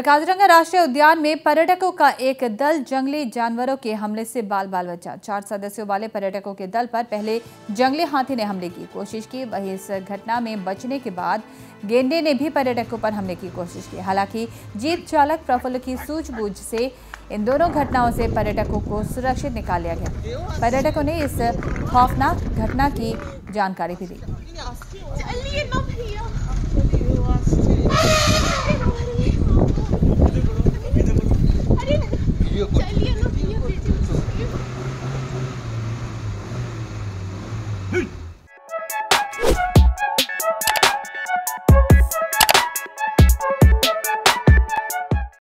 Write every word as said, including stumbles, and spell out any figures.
काजीरंगा राष्ट्रीय उद्यान में पर्यटकों का एक दल जंगली जानवरों के हमले से बाल बाल बचा। चार सदस्यों वाले पर्यटकों के दल पर पहले जंगली हाथी ने हमले की कोशिश की। वहीं इस घटना में बचने के बाद गेंडे ने भी पर्यटकों पर हमले की कोशिश की। हालांकि जीप चालक प्रफुल्ल की सूझबूझ से इन दोनों घटनाओं से पर्यटकों को सुरक्षित निकाल लिया गया। पर्यटकों ने इस खौफनाक घटना की जानकारी भी दी। चलिए